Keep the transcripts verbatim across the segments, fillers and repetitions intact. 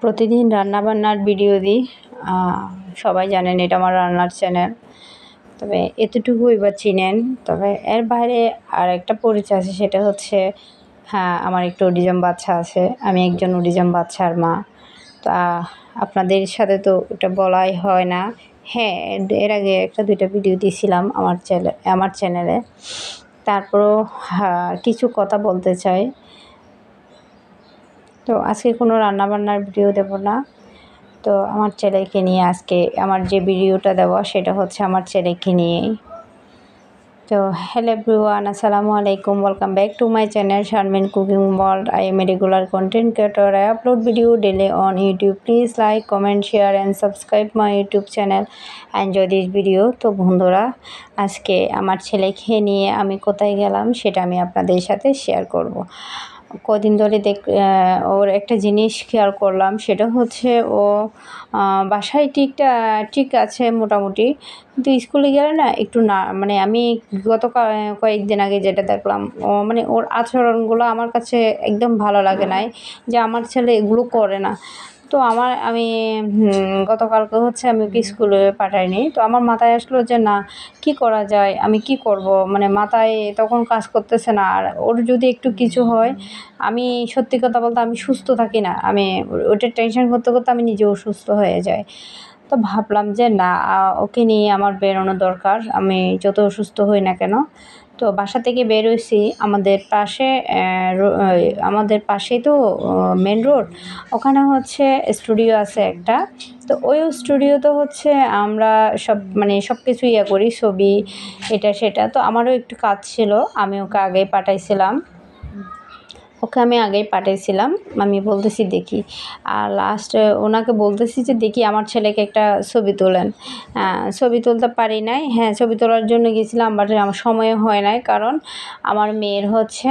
প্রতিদিন রান্নাবান্নার ভিডিও দিই। সবাই জানেন এটা আমার রান্নার চ্যানেল, তবে এতটুকুই বা চিনেন। তবে এর বাইরে আর একটা পরিচয় আছে, সেটা হচ্ছে হ্যাঁ, আমার একটু অটিজম বাচ্চা আছে। আমি একজন অটিজম বাচ্চার মা। তা আপনাদের সাথে তো এটা বলাই হয় না। হ্যাঁ, এর আগে একটা দুইটা ভিডিও দিয়েছিলাম আমার চ্যানেল আমার চ্যানেলে। তারপরও হ্যাঁ, কিছু কথা বলতে চাই। তো আজকে কোনো রান্নাবান্নার ভিডিও দেব না। তো আমার ছেলেকে নিয়ে আজকে আমার যে ভিডিওটা দেওয়া সেটা হচ্ছে আমার ছেলেকে নিয়েই। তো hello everyone, assalamu alaikum, welcome back to my channel Sharmin Cooking World. I am a regular content creator. I upload video daily on YouTube. Please like, comment, share and subscribe my YouTube channel. Enjoy this video. তো বন্ধুরা, আজকে আমার ছেলেকে নিয়ে আমি কোথায় গেলাম সেটা আমি আপনাদের সাথে শেয়ার করব। কদিন ধরে দেখ ওর একটা জিনিস খেয়াল করলাম, সেটা হচ্ছে ও বাসায় ঠিকটা ঠিক আছে মোটামুটি, কিন্তু স্কুলে গেলে না একটু না, মানে আমি গত কয়েকদিন আগে যেটা দেখলাম, ও মানে ওর আচরণগুলো আমার কাছে একদম ভালো লাগে নাই, যে আমার ছেলে এগুলো করে না। তো আমার আমি গতকালকে হচ্ছে আমি ওকে স্কুলে পাঠাইনি। তো আমার মাথায় আসলো যে না, কি করা যায়, আমি কি করব, মানে মাথায় তখন কাজ করতেছে না। আর ওর যদি একটু কিছু হয়, আমি সত্যি কথা বলতে আমি সুস্থ থাকি না, আমি ওটার টেনশন করতে করতে আমি নিজেও অসুস্থ হয়ে যাই। তো ভাবলাম যে না, ওকে নিয়ে আমার বেরোনো দরকার, আমি যত অসুস্থ হই না কেন। তো বাসা থেকে বের হয়েছি, আমাদের পাশে আমাদের পাশেই তো মেন রোড, ওখানে হচ্ছে স্টুডিও আছে একটা। তো ওই স্টুডিওতে হচ্ছে আমরা সব মানে সব কিছু ইয়ে করি, ছবি এটা সেটা। তো আমারও একটু কাজ ছিল, আমি ওকে আগেই পাঠাইছিলাম ওকে আমি আগেই পাঠিয়েছিলাম আমি বলতেছি দেখি, আর লাস্ট ওনাকে বলতেছি যে দেখি আমার ছেলেকে একটা ছবি তোলেন। ছবি তুলতে পারি নাই। হ্যাঁ, ছবি তোলার জন্য গেছিলাম, বাট আমার সময় হয় নাই, কারণ আমার মেয়ের হচ্ছে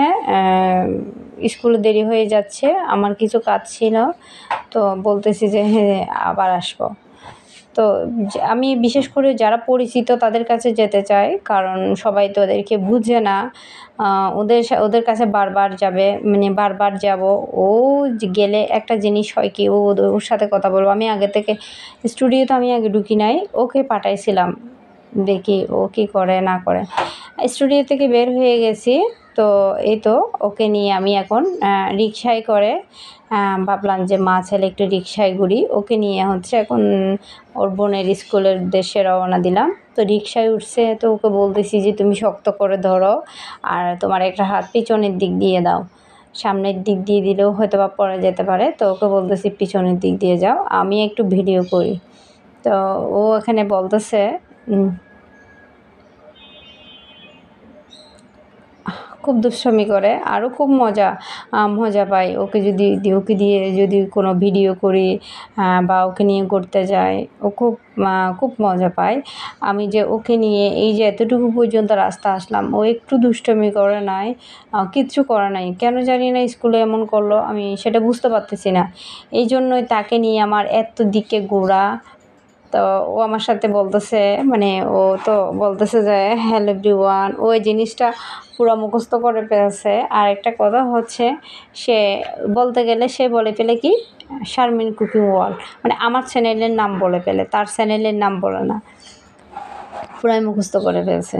স্কুলে দেরি হয়ে যাচ্ছে, আমার কিছু কাজ ছিল। তো বলতেছি যে হ্যাঁ আবার আসবো। তো আমি বিশেষ করে যারা পরিচিত তাদের কাছে যেতে চাই, কারণ সবাই তো ওদেরকে বুঝে না। ওদের ওদের কাছে বারবার যাবে, মানে বারবার যাব। ও গেলে একটা জিনিস হয় কি, ও ওর সাথে কথা বলবো। আমি আগে থেকে স্টুডিওতে আমি আগে ঢুকি নাই, ওকে পাঠাইছিলাম দেখি ও কী করে না করে। স্টুডিও থেকে বের হয়ে গেছি, তো এই তো ওকে নিয়ে আমি এখন রিকশায় করে ভাবলাম যে মা ছেলে একটু রিকশায় ঘুরি। ওকে নিয়ে হচ্ছে এখন ওর বোনের স্কুলের উদ্দেশ্যে রওনা দিলাম। তো রিকশায় উঠছে, তো ওকে বলতেছি যে তুমি শক্ত করে ধরো, আর তোমার একটা হাত পিছনের দিক দিয়ে দাও, সামনের দিক দিয়ে দিলেও হয়তো বা পড়ে যেতে পারে। তো ওকে বলতেছি পিছনের দিক দিয়ে যাও, আমি একটু ভিডিও করি। তো ও এখানে বলতেছে খুব দুষ্টামি করে, আরও খুব মজা মজা পাই ওকে যদি ওকে দিয়ে যদি কোনো ভিডিও করি বা ওকে নিয়ে ঘুরতে যাই, ও খুব খুব মজা পায়। আমি যে ওকে নিয়ে এই যে এতটুকু পর্যন্ত রাস্তা আসলাম, ও একটু দুষ্টামি করে নাই, কিচ্ছু করে নাই, কেন জানি না স্কুলে এমন করলো, আমি সেটা বুঝতে পারতেছি না। এই জন্যই তাকে নিয়ে আমার এত দিকে ঘোরা। তো ও আমার সাথে বলতেছে, মানে ও তো বলতেছে যে হ্যালো এভরিওয়ান, ওই জিনিসটা পুরো মুখস্থ করে ফেলছে। আর একটা কথা হচ্ছে, সে বলতে গেলে সে বলে ফেলে কি শারমিন কুকিং ওয়ার্ল্ড, মানে আমার চ্যানেলের নাম বলে ফেলে, তার চ্যানেলের নাম বলে না, পুরাই মুখস্থ করে ফেলছে।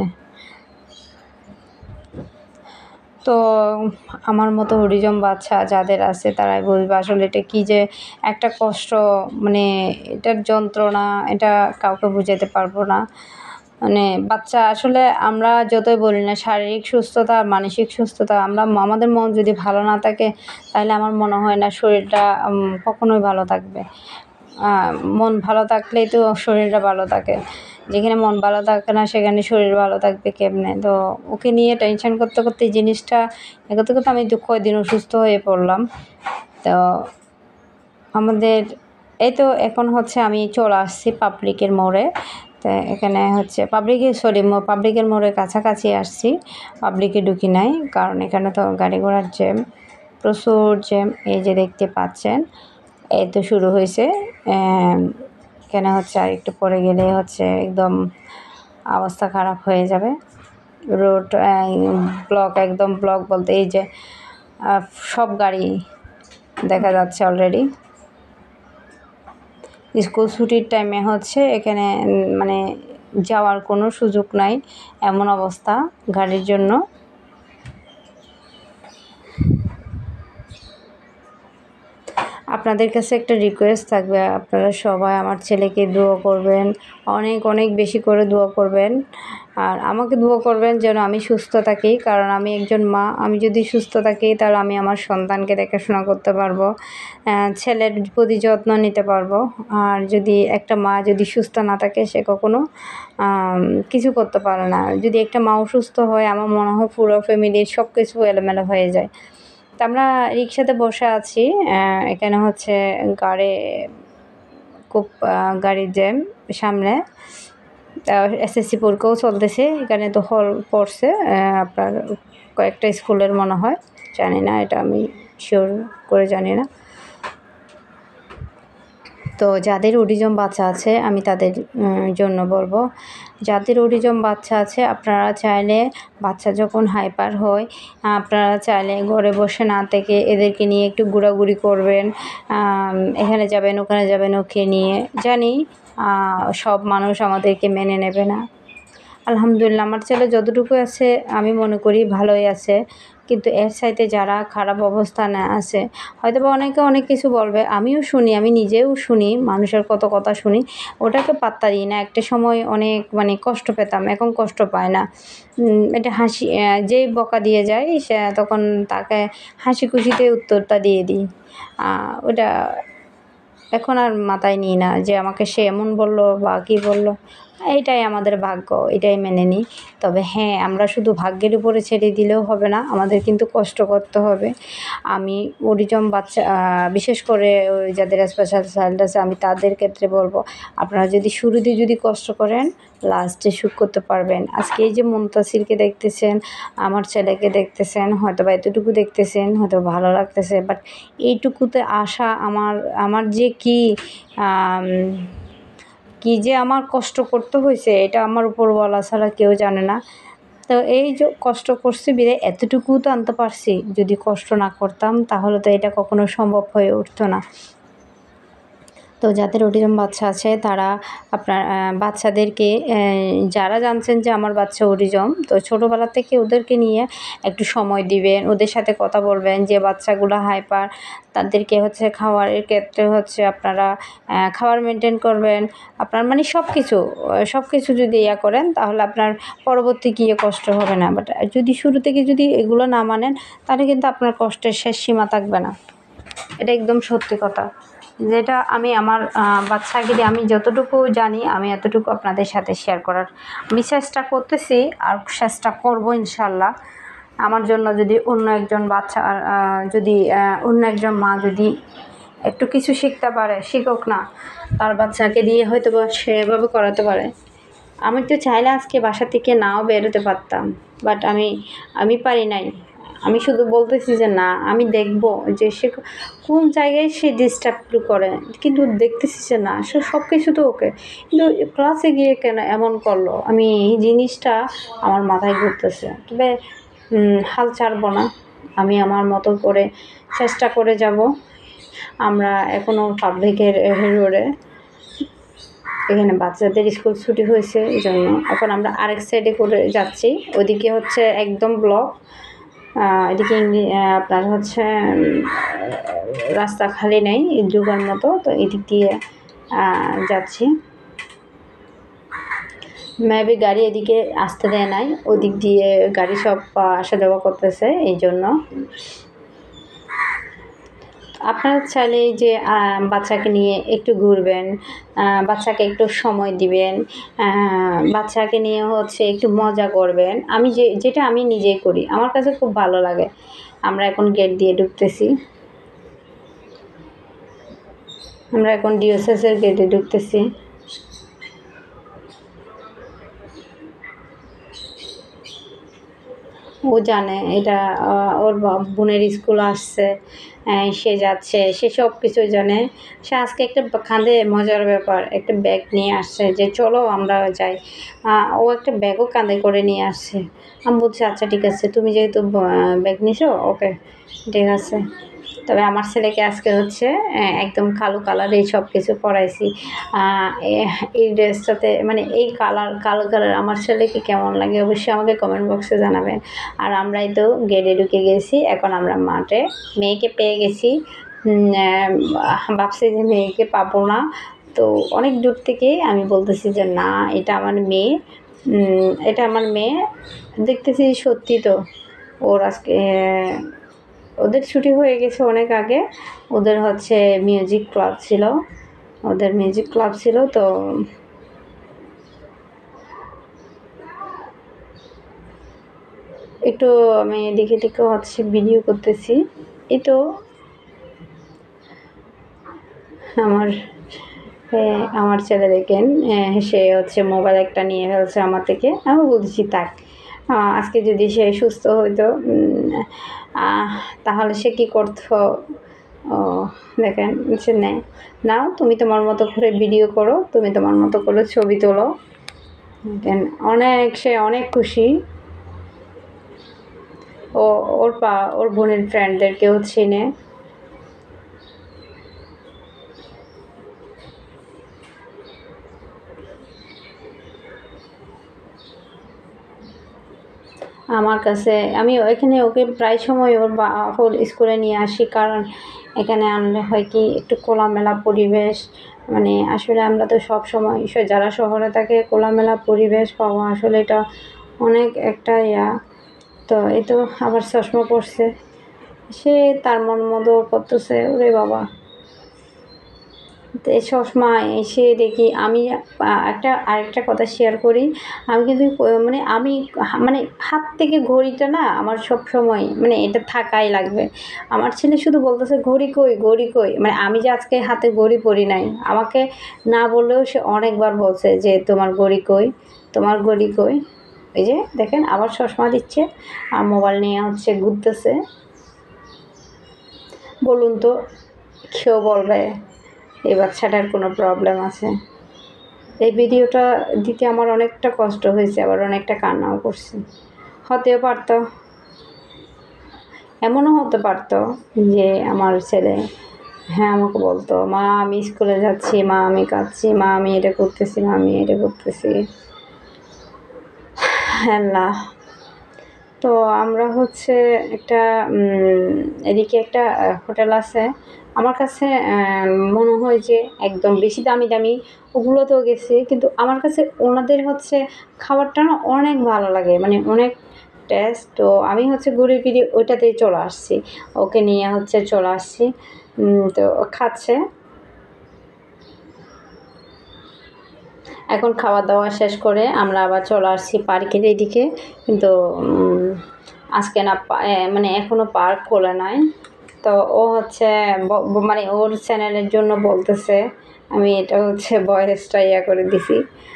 তো আমার মতো অটিজম বাচ্চা যাদের আছে তারাই বুঝবে আসলে এটা কী যে একটা কষ্ট, মানে এটার যন্ত্রণা এটা কাউকে বুঝাতে পারবো না। মানে বাচ্চা আসলে আমরা যতই বলি না, শারীরিক সুস্থতা আর মানসিক সুস্থতা, আমরা আমাদের মন যদি ভালো না থাকে তাহলে আমার মনে হয় না শরীরটা কখনোই ভালো থাকবে। মন ভালো থাকলেই তো শরীরটা ভালো থাকে, যেখানে মন ভালো থাকে না সেখানে শরীর ভালো থাকবে কেমনে। তো ওকে নিয়ে টেনশন করতে করতে এই জিনিসটা করতে করতে আমি দু কয়েকদিন অসুস্থ হয়ে পড়লাম। তো আমাদের এই তো এখন হচ্ছে আমি চলে আসছি পাবলিকের মোড়ে। তো এখানে হচ্ছে পাবলিকে সরি পাবলিকের মোড়ের কাছাকাছি আসছি, পাবলিকে ঢুকি নাই, কারণ এখানে তো গাড়ি ঘোড়ার জ্যাম, প্রচুর জ্যাম। এই যে দেখতে পাচ্ছেন, এই তো শুরু হয়েছে। কেন হচ্ছে আর একটু পরে গেলে হচ্ছে একদম অবস্থা খারাপ হয়ে যাবে। রোড ব্লক, একদম ব্লক বলতে এই যে সব গাড়ি দেখা যাচ্ছে অলরেডি। স্কুল ছুটির টাইমে হচ্ছে এখানে মানে যাওয়ার কোনো সুযোগ নাই, এমন অবস্থা গাড়ির জন্য। আপনাদের কাছে একটা রিকোয়েস্ট থাকবে, আপনারা সবাই আমার ছেলেকে দোয়া করবেন, অনেক অনেক বেশি করে দোয়া করবেন। আর আমাকে দোয়া করবেন যেন আমি সুস্থ থাকি, কারণ আমি একজন মা। আমি যদি সুস্থ থাকি তাহলে আমি আমার সন্তানকে দেখাশোনা করতে পারবো, ছেলের প্রতি যত্ন নিতে পারবো। আর যদি একটা মা যদি সুস্থ না থাকে, সে কখনো কিছু করতে পারে না। যদি একটা মা অসুস্থ হয়, আমার মনে হয় পুরো ফ্যামিলির সব কিছু এলোমেলো হয়ে যায়। তো আমরা রিক্সাতে বসে আছি, এখানে হচ্ছে গাড়ি খুব গাড়ির জ্যাম সামনে। এসএসসি পরীক্ষাও চলতেছে, এখানে তো হল পড়ছে আপনার কয়েকটা স্কুলের মনে হয়, জানি না, এটা আমি শিওর করে জানি না। তো যাদের অটিজম বাচ্চা আছে আমি তাদের জন্য বলবো, যাদের অটিজম বাচ্চা আছে আপনারা চাইলে বাচ্চা যখন হাইপার হয়, আপনারা চাইলে ঘরে বসে না থেকে এদেরকে নিয়ে একটু ঘোরাঘুরি করবেন, এখানে যাবেন ওখানে যাবেন ওকে নিয়ে। জানি সব মানুষ আমাদেরকে মেনে নেবে না। আলহামদুলিল্লাহ আমার ছেলে যতটুকু আছে আমি মনে করি ভালোই আছে, কিন্তু এর সাথে যারা খারাপ অবস্থানে আছে হয়তো বা অনেকে অনেক কিছু বলবে, আমিও শুনি, আমি নিজেও শুনি, মানুষের কত কথা শুনি, ওটাকে পাত্তা দিই না। একটা সময় অনেক মানে কষ্ট পেতাম, এখন কষ্ট পায় না। এটা হাসি, যেই বকা দিয়ে যায় সে তখন তাকে হাসি খুশিতে উত্তরটা দিয়ে দিই। ওটা এখন আর মাথায় নিই না যে আমাকে সে এমন বললো বা কী বললো। এইটাই আমাদের ভাগ্য, এটাই মেনে নিই। তবে হ্যাঁ, আমরা শুধু ভাগ্যের উপরে ছেড়ে দিলেও হবে না, আমাদের কিন্তু কষ্ট করতে হবে। আমি অটিজম বাচ্চা, বিশেষ করে ওই যাদের স্পেশাল চাইল্ড আছে, আমি তাদের ক্ষেত্রে বলবো, আপনারা যদি শুরুতে যদি কষ্ট করেন, লাস্টে সুখ করতে পারবেন। আজকে এই যে মুনতাসিরকে দেখতেছেন, আমার ছেলেকে দেখতেছেন, হয়তো বা এতটুকু দেখতেছেন, হয়তো ভালো লাগতেছে, বাট এইটুকুতে আসা আমার আমার যে কি কি যে আমার কষ্ট করতে হয়েছে, এটা আমার উপর বলা ছাড়া কেউ জানে না। তো এই যে কষ্ট করছি বিরে এতটুকু তো আনতে পারছি, যদি কষ্ট না করতাম তাহলে তো এটা কখনো সম্ভব হয়ে উঠতো না। তো যাদের অটিজম বাচ্চা আছে তারা আপনার বাচ্চাদেরকে, যারা জানছেন যে আমার বাচ্চা অটিজম, তো ছোটোবেলা থেকে ওদেরকে নিয়ে একটু সময় দিবেন, ওদের সাথে কথা বলবেন। যে বাচ্চাগুলো হাইপার তাদেরকে হচ্ছে খাওয়ারের ক্ষেত্রে হচ্ছে আপনারা খাবার মেনটেন করবেন, আপনার মানে সব কিছু সব কিছু যদি ইয়া করেন তাহলে আপনার পরবর্তী গিয়ে কষ্ট হবে না। বাট যদি শুরু থেকে যদি এগুলো না মানেন তাহলে কিন্তু আপনার কষ্টের শেষ সীমা থাকবে না। এটা একদম সত্যি কথা, যেটা আমি আমার বাচ্চাকে দিয়ে আমি যতটুকু জানি আমি এতটুকু আপনাদের সাথে শেয়ার করার আমি চেষ্টা করতেছি, আর চেষ্টা করব ইনশাল্লাহ। আমার জন্য যদি অন্য একজন বাচ্চা, যদি অন্য একজন মা যদি একটু কিছু শিখতে পারে, শিখুক না, তার বাচ্চাকে দিয়ে হয়তো বা সেভাবে করাতে পারে। আমি তো চাইলে আজকে বাসা থেকে নাও বেরোতে পারতাম, বাট আমি আমি পারি নাই। আমি শুধু বলতেছি যে না, আমি দেখব যে সে কোন জায়গায় সে ডিস্টার্ব করে, কিন্তু দেখতেছি যে না, সে সব কিছু তো ওকে, কিন্তু ক্লাসে গিয়ে কেন এমন করলো, আমি এই জিনিসটা আমার মাথায় ঘুরতেছে। তবে হাল ছাড়বো না, আমি আমার মতো করে চেষ্টা করে যাব। আমরা এখনও পাবলিকের রোডে, এখানে বাচ্চাদের স্কুল ছুটি হয়েছে এই জন্য এখন আমরা আরেক সাইডে করে যাচ্ছি, ওদিকে হচ্ছে একদম ব্লক, এদিকে আপনার হচ্ছে রাস্তা খালি নেই যুগার মতো, তো এদিক দিয়ে যাচ্ছি। মেবি গাড়ি এদিকে আসতে দেয় নাই, ওদিক দিয়ে গাড়ি সব আসা যাওয়া করতেছে, এই জন্য। আপনারা চাইলে যে বাচ্চাকে নিয়ে একটু ঘুরবেন, বাচ্চাকে একটু সময় দিবেন, বাচ্চাকে নিয়ে হচ্ছে একটু মজা করবেন। আমি যে যেটা আমি নিজেই করি, আমার কাছে খুব ভালো লাগে। আমরা এখন গেট দিয়ে ঢুকতেছি, আমরা এখন ডিওসেসের গেটে ঢুকতেছি। ও জানে এটা ওর বোনের স্কুল আসছে, সে যাচ্ছে, সে সব কিছু জানে। সে আজকে একটা কাঁধে মজার ব্যাপার, একটা ব্যাগ নিয়ে আসছে যে চলো আমরা যাই। ও একটা ব্যাগও কাঁধে করে নিয়ে আসছে। আমি বলছি আচ্ছা ঠিক আছে, তুমি যেহেতু ব্যাগ নিছো, ওকে ঠিক আছে। তো তবে আমার ছেলেকে আজকে হচ্ছে একদম কালো কালার এই সব কিছু পরাইছি। এই ড্রেসটাতে মানে এই কালার কালো কালার আমার ছেলেকে কেমন লাগে অবশ্যই আমাকে কমেন্ট বক্সে জানাবেন। আর আমরাই তো গেটে ঢুকে গেছি, এখন আমরা মাঠে মেয়েকে পেয়ে গেছি। ভাবছি যে মেয়েকে পাবো না, তো অনেক দূর থেকে আমি বলতেছি যে না এটা আমার মেয়ে, এটা আমার মেয়ে। দেখতেছি সত্যি তো ওর আজকে ওদের ছুটি হয়ে গেছে অনেক আগে। ওদের হচ্ছে মিউজিক ক্লাব ছিল, ওদের মিউজিক ক্লাব ছিল তো একটু আমি এদিকে দিকে হচ্ছে ভিডিও করতেছি। এই তো আমার আমার ছেলে দেখেন সে হচ্ছে মোবাইল একটা নিয়ে ফেলছে আমার থেকে। আমি বলছি থাক, আজকে যদি সে সুস্থ হইতো তাহলে সে কী করতো। ও দেখেন সে নেয়, নাও তুমি তোমার মতো করে ভিডিও করো, তুমি তোমার মতো করে ছবি তোলো। দেখেন অনেক সে অনেক খুশি। ও ওর পা ওর বোনের ফ্রেন্ডদেরকেও চিনে। আমার কাছে আমি এখানে ওকে প্রায় সময় ওর বা ওর স্কুলে নিয়ে আসি, কারণ এখানে আনলে হয় কি একটু খোলামেলা পরিবেশ, মানে আসলে আমরা তো সব সময় যারা শহরে থাকে খোলামেলা পরিবেশ পাওয়া আসলে এটা অনেক একটা ইয়া। তো এই তো আবার চশমা পড়ছে, সে তার মন মতো করতেছে। ওরে বাবা, এই চশমা এসে দেখি আমি একটা আরেকটা কথা শেয়ার করি। আমি কিন্তু মানে আমি মানে হাত থেকে ঘড়িটা না আমার সব সময় মানে এটা থাকাই লাগবে। আমার ছেলে শুধু বলতেছে ঘড়ি কই ঘড়ি কই, মানে আমি যে আজকে হাতে ঘড়ি পরি নাই, আমাকে না বললেও সে অনেকবার বলছে যে তোমার ঘড়ি কই তোমার ঘড়ি কই। এই যে দেখেন আবার চশমা দিচ্ছে আর মোবাইল নিয়ে হচ্ছে ঘুরতেছে। বলুন তো কেউ বলবে এই বাচ্চাটার কোনো প্রবলেম আছে? এই ভিডিওটা দিতে আমার অনেকটা কষ্ট হয়েছে, আবার অনেকটা কান্নাও করছি। হতেও পারতো, এমনও হতে পারতো যে আমার ছেলে হ্যাঁ আমাকে বলতো মা আমি স্কুলে যাচ্ছি, মা আমি কাঁদছি, মা আমি এটা করতেছি, মা আমি এটা করতেছি। হ্যাঁ না, তো আমরা হচ্ছে একটা এদিকে একটা হোটেল আছে আমার কাছে মনে হয় যে একদম বেশি দামি দামি ওগুলোতেও গেছি, কিন্তু আমার কাছে ওনাদের হচ্ছে খাবারটা না অনেক ভালো লাগে, মানে অনেক টেস্ট। তো আমি হচ্ছে ঘুরে ফিরে ওইটাতেই চলে আসছি, ওকে নিয়ে হচ্ছে চলে আসছি। তো খাচ্ছে, এখন খাওয়া দাওয়া শেষ করে আমরা আবার চলে আসছি পার্কের এদিকে। কিন্তু আজকে না মানে এখনও পার্ক খোলা নাই, তো ও হচ্ছে মানে ওর চ্যানেলের জন্য বলতেছে, আমি এটা হচ্ছে ভয়েসটা ইয়া করে দিছি।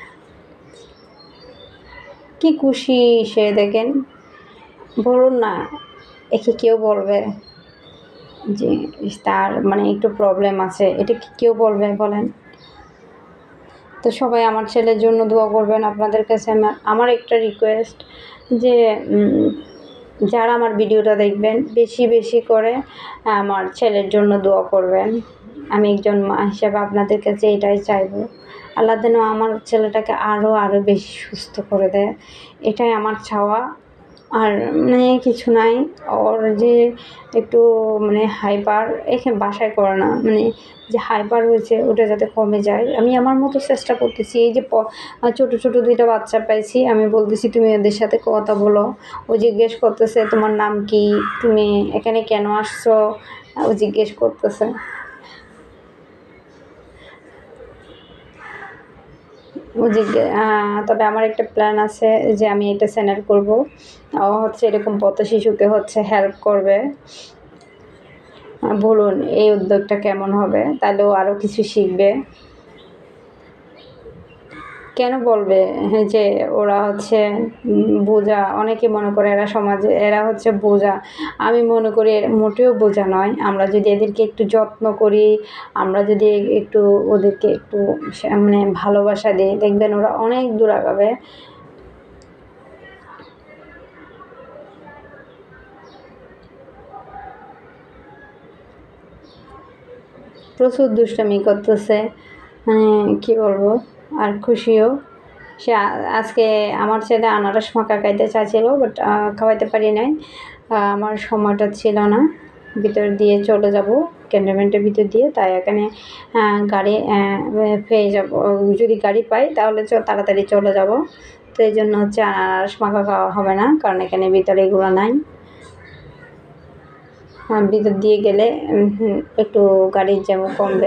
কি খুশি সে দেখেন, বলুন না একে কেউ বলবে যে তার মানে একটু প্রবলেম আছে, এটা কি কেউ বলবে বলেন? তো সবাই আমার ছেলের জন্য দোয়া করবেন। আপনাদের কাছে আমার আমার একটা রিকোয়েস্ট যে যারা আমার ভিডিওটা দেখবেন বেশি বেশি করে আমার ছেলের জন্য দোয়া করবেন। আমি একজন মা হিসেবে আপনাদের কাছে এটাই চাইবো, আল্লাহ যেন আমার ছেলেটাকে আরও আরও বেশি সুস্থ করে দেয়, এটাই আমার চাওয়া। আর মানে কিছু নাই, ওর যে একটু মানে হাইপার এখানে বাসায় করে না, মানে যে হাইপার হয়েছে ওটা যাতে কমে যায় আমি আমার মতো চেষ্টা করতেছি। এই যে ছোটো ছোটো দুইটা বাচ্চা পাইছি, আমি বলতেছি তুমি ওদের সাথে কথা বলো। ও জিজ্ঞেস করতেছে তোমার নাম কি, তুমি এখানে কেন আসছো, ও জিজ্ঞেস করতেছে। ও জিজ্ঞে তবে আমার একটা প্ল্যান আছে যে আমি এটা চ্যানেল করব, ও হচ্ছে এরকম পথ শিশুকে হচ্ছে হেল্প করবে। বলুন এই উদ্যোগটা কেমন হবে, তাহলে ও আরও কিছু শিখবে। কেন বলবে যে ওরা হচ্ছে বোঝা, অনেকে মনে করে এরা সমাজে এরা হচ্ছে বোঝা, আমি মনে করি মোটেও বোঝা নয়। আমরা যদি এদেরকে একটু যত্ন করি, আমরা যদি একটু ওদেরকে একটু মানে ভালোবাসা দিই, দেখবেন ওরা অনেক দূর আগাবে। প্রচুর দুষ্টামি করতেছে, মানে কী বলবো। আর খুশিও, সে আজকে আমার ছেলে আনারস মাখা খাইতে চাইছিল, বাট খাওয়াইতে পারি নাই, আমার সময়টা ছিল না। ভিতর দিয়ে চলে যাব ক্যান্টনমেন্টের ভিতর দিয়ে, তাই এখানে গাড়ি পেয়ে যাব, যদি গাড়ি পাই তাহলে তাড়াতাড়ি চলে যাব। তো এই জন্য হচ্ছে আনারস মাখা খাওয়া হবে না, কারণ এখানে ভিতরে এগুলো নাই। ভিতর দিয়ে গেলে একটু গাড়ির জ্যাম কমবে।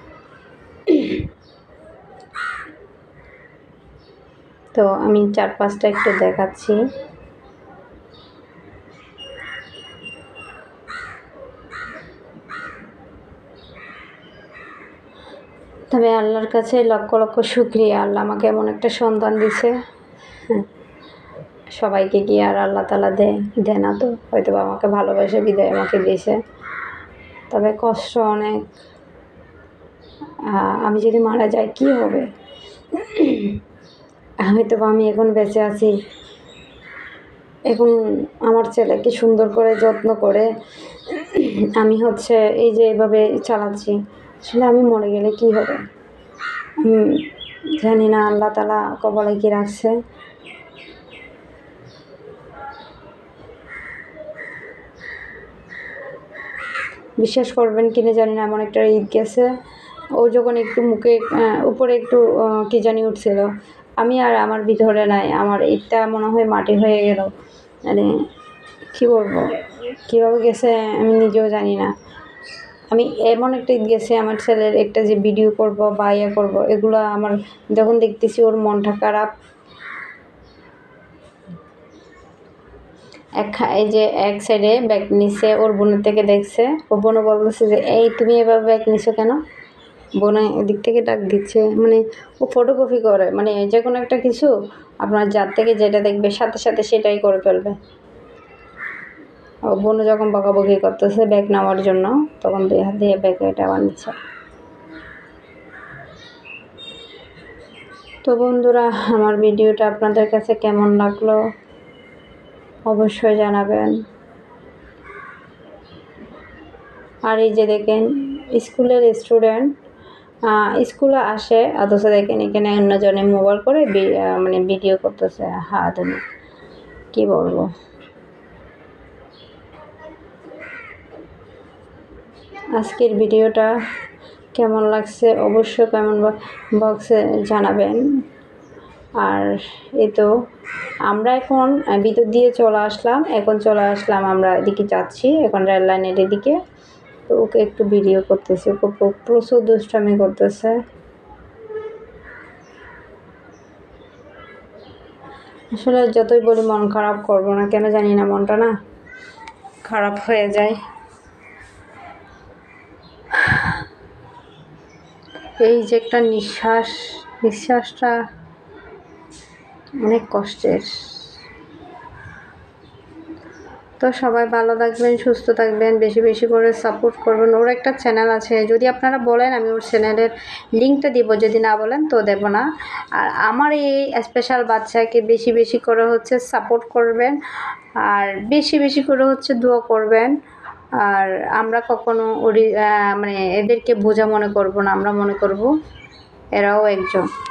তো আমি চারপাশটা একটু দেখাচ্ছি। তবে আল্লাহর কাছে লক্ষ লক্ষ শুকরিয়া, আল্লাহ আমাকে এমন একটা সন্তান দিছে। সবাইকে কি আর আল্লাহ তালা দেয় দেয় না, তো হয়তো আমাকে ভালোবাসে বিদায় আমাকে দিয়েছে। তবে কষ্ট অনেক। আমি যদি মারা যাই কি হবে? হয়তো আমি এখন বেঁচে আছি, এখন আমার ছেলেকে সুন্দর করে যত্ন করে আমি হচ্ছে এই যে এভাবে চালাচ্ছি। আসলে আমি মরে গেলে কি হবে জানি না, আল্লাহ তালা কপালে কি রাখছে। বিশ্বাস করবেন কিনা জানি না, এমন একটা ঈদ গেছে, ও যখন একটু মুখে উপরে একটু কি জানি উঠছিল, আমি আর আমার ভিতরে নাই, আমার ঈদটা মনে হয় মাটি হয়ে গেল। মানে কী বলবো, কীভাবে গেছে আমি নিজেও জানি না। আমি এমন একটা ঈদ গেছে, আমার ছেলের একটা যে ভিডিও করব বা ইয়ে করবো, এগুলো আমার যখন দেখতেছি ওর মনটা খারাপ। এক এই যে এক সাইডে ব্যাগ নিচ্ছে, ওর বোনের থেকে দেখছে, ও বোনও বলতেছে যে এই তুমি এভাবে ব্যাগ নিছো কেন? বোনে এদিক থেকে ডাক দিচ্ছে, মানে ও ফটোকপি করে, মানে যে কোনো একটা কিছু আপনার যার থেকে যেটা দেখবে সাথে সাথে সেটাই করে ফেলবে। ও বোনও যখন বকাবকি করতেছে ব্যাগ নেওয়ার জন্য, তখন দুই হাত দিয়ে ব্যাগ এটা আবার নিচ্ছে। তো বন্ধুরা, আমার ভিডিওটা আপনাদের কাছে কেমন লাগলো অবশ্যই জানাবেন। আর এই যে দেখেন স্কুলের স্টুডেন্ট স্কুলে আসে, অথচ দেখেন এখানে অন্যজনে মোবাইল করে মানে ভিডিও করতেছে। হ্যাঁ তুমি কী বলবো। আজকের ভিডিওটা কেমন লাগছে অবশ্যই কমেন্ট বক্সে জানাবেন। আর এই তো আমরা এখন ভিতর দিয়ে চলে আসলাম, এখন চলে আসলাম আমরা এদিকে যাচ্ছি, এখন রেল লাইনের এদিকে। তো ওকে একটু ভিডিও করতেছে, ওকে প্রচুর দুষ্টামি করতেছে। আসলে যতই বলি মন খারাপ করব না, কেন জানি না মনটা না খারাপ হয়ে যায়। এই যে একটা নিঃশ্বাস, নিঃশ্বাসটা অনেক কষ্টের। তো সবাই ভালো থাকবেন, সুস্থ থাকবেন, বেশি বেশি করে সাপোর্ট করবেন। ওর একটা চ্যানেল আছে, যদি আপনারা বলেন আমি ওর চ্যানেলের লিঙ্কটা দিব, যদি না বলেন তো দেব না। আর আমার এই স্পেশাল বাচ্চাকে বেশি বেশি করে হচ্ছে সাপোর্ট করবেন, আর বেশি বেশি করে হচ্ছে দোয়া করবেন। আর আমরা কখনো ওরি মানে এদেরকে বোঝা মনে করব না, আমরা মনে করব এরাও একজন।